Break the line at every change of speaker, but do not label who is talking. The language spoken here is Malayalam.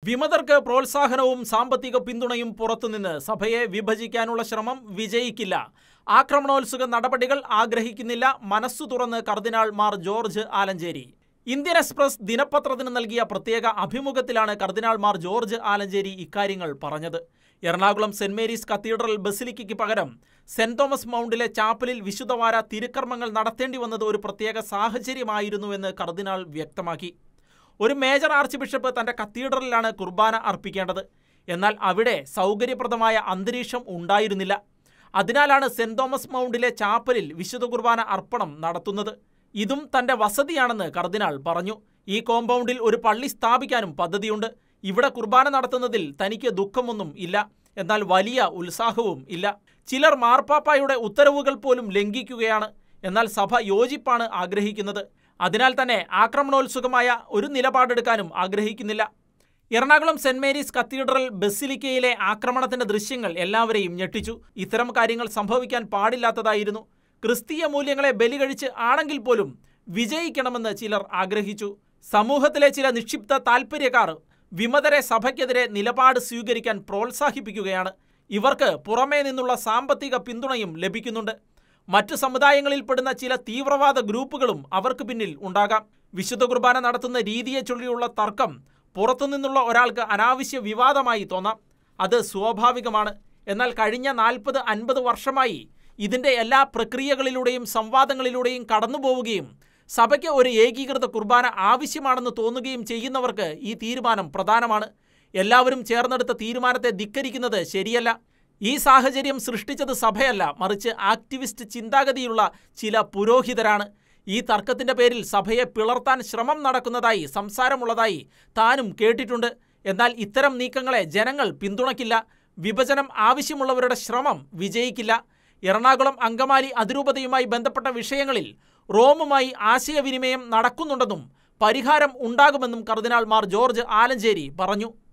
വിമതർക്ക് പ്രോത്സാഹനവും സാമ്പത്തിക പിന്തുണയും പുറത്തുനിന്ന് സഭയെ വിഭജിക്കാനുള്ള ശ്രമം വിജയിക്കില്ല. ആക്രമണോത്സുക നടപടികൾ ആഗ്രഹിക്കുന്നില്ല. മനസ്സു തുറന്ന് cardinal Mar George Alencherry. Indian Express ദിനപത്രത്തിന് നൽകിയ പ്രത്യേക അഭിമുഖത്തിലാണ് കർദിനാൾ മാർ ജോർജ് ആലഞ്ചേരി ഇക്കാര്യങ്ങൾ പറഞ്ഞത്. എറണാകുളം സെന്റ് മേരീസ് കത്തീഡ്രൽ ബസിലിക്കയ്ക്ക് പകരം സെന്റ് തോമസ് മൗണ്ടിലെ ചാപ്പലിൽ വിശുദ്ധവാര തിരുക്കർമ്മങ്ങൾ നടത്തേണ്ടി വന്നത് ഒരു പ്രത്യേക സാഹചര്യമായിരുന്നുവെന്ന് കർദിനാൾ വ്യക്തമാക്കി. ഒരു മേജർ ആർച്ച് ബിഷപ്പ് തൻ്റെ കത്തീഡ്രലിലാണ് കുർബാന അർപ്പിക്കേണ്ടത്. എന്നാൽ അവിടെ സൗകര്യപ്രദമായ അന്തരീക്ഷം ഉണ്ടായിരുന്നില്ല. അതിനാലാണ് സെന്റ് തോമസ് മൗണ്ടിലെ ചാപ്പലിൽ വിശുദ്ധ കുർബാന അർപ്പണം നടത്തുന്നത്. ഇതും തൻ്റെ വസതിയാണെന്ന് കർദിനാൾ പറഞ്ഞു. ഈ കോമ്പൗണ്ടിൽ ഒരു പള്ളി സ്ഥാപിക്കാനും പദ്ധതിയുണ്ട്. ഇവിടെ കുർബാന നടത്തുന്നതിൽ തനിക്ക് ദുഃഖമൊന്നും ഇല്ല. എന്നാൽ വലിയ ഉത്സാഹവും ഇല്ല. ചിലർ മാർപ്പാപ്പായുടെ ഉത്തരവുകൾ പോലും ലംഘിക്കുകയാണ്. എന്നാൽ സഭ യോജിപ്പാണ് ആഗ്രഹിക്കുന്നത്. അതിനാൽ തന്നെ ആക്രമണോത്സുകമായ ഒരു നിലപാടെടുക്കാനും ആഗ്രഹിക്കുന്നില്ല. എറണാകുളം സെന്റ് മേരീസ് കത്തീഡ്രൽ ബസിലിക്കയിലെ ആക്രമണത്തിന്റെ ദൃശ്യങ്ങൾ എല്ലാവരെയും ഞെട്ടിച്ചു. ഇത്തരം കാര്യങ്ങൾ സംഭവിക്കാൻ പാടില്ലാത്തതായിരുന്നു. ക്രിസ്തീയ മൂല്യങ്ങളെ ബലികഴിച്ച് ആണെങ്കിൽ പോലും വിജയിക്കണമെന്ന് ചിലർ ആഗ്രഹിച്ചു. സമൂഹത്തിലെ ചില നിക്ഷിപ്ത താൽപ്പര്യക്കാർ വിമതരെ സഭയ്ക്കെതിരെ നിലപാട് സ്വീകരിക്കാൻ പ്രോത്സാഹിപ്പിക്കുകയാണ്. ഇവർക്ക് പുറമേ നിന്നുള്ള സാമ്പത്തിക പിന്തുണയും ലഭിക്കുന്നുണ്ട്. മറ്റു സമുദായങ്ങളിൽപ്പെടുന്ന ചില തീവ്രവാദ ഗ്രൂപ്പുകളും അവർക്ക് പിന്നിൽ ഉണ്ടാകാം. വിശുദ്ധ കുർബാന നടത്തുന്ന രീതിയെ ചൊല്ലിയുള്ള തർക്കം പുറത്തുനിന്നുള്ള ഒരാൾക്ക് അനാവശ്യ വിവാദമായി തോന്നാം. അത് സ്വാഭാവികമാണ്. എന്നാൽ കഴിഞ്ഞ 40-50 വർഷമായി ഇതിൻ്റെ എല്ലാ പ്രക്രിയകളിലൂടെയും സംവാദങ്ങളിലൂടെയും കടന്നുപോവുകയും സഭയ്ക്ക് ഒരു ഏകീകൃത കുർബാന ആവശ്യമാണെന്ന് തോന്നുകയും ചെയ്യുന്നവർക്ക് ഈ തീരുമാനം പ്രധാനമാണ്. എല്ലാവരും ചേർന്നെടുത്ത തീരുമാനത്തെ ധിക്കരിക്കുന്നത് ശരിയല്ല. ഈ സാഹചര്യം സൃഷ്ടിച്ചത് സഭയല്ല, മറിച്ച് ആക്ടിവിസ്റ്റ് ചിന്താഗതിയുള്ള ചില പുരോഹിതരാണ്. ഈ തർക്കത്തിൻ്റെ പേരിൽ സഭയെ പിളർത്താൻ ശ്രമം നടക്കുന്നതായി സംസാരമുള്ളതായി താനും കേട്ടിട്ടുണ്ട്. എന്നാൽ ഇത്തരം നീക്കങ്ങളെ ജനങ്ങൾ പിന്തുണയ്ക്കില്ല. വിഭജനം ആവശ്യമുള്ളവരുടെ ശ്രമം വിജയിക്കില്ല. എറണാകുളം അങ്കമാലി അതിരൂപതയുമായി ബന്ധപ്പെട്ട വിഷയങ്ങളിൽ റോമുമായി ആശയവിനിമയം നടക്കുന്നുണ്ടെന്നും പരിഹാരം ഉണ്ടാകുമെന്നും കർദിനാൾ മാർ ജോർജ് ആലഞ്ചേരി പറഞ്ഞു.